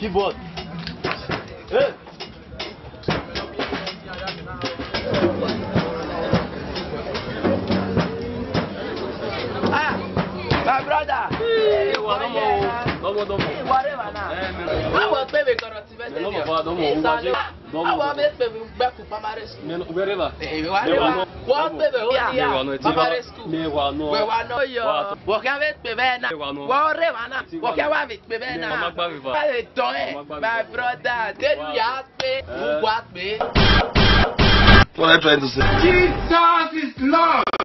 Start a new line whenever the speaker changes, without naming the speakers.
Keyboard. Hey. My brother. Don't. Whatever now. I was baby gonna see better. I was baby back to primary school. Where is what baby? Primary school. We were no yo. What can we be now? What can we be now? My brother, did you ask me? Who got me?
What are you trying to say?
Jesus is Lord.